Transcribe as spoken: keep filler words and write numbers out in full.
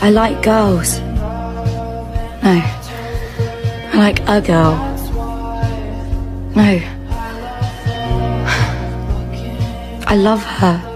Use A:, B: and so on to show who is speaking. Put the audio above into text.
A: I like girls. No. I like a girl. No. I love her.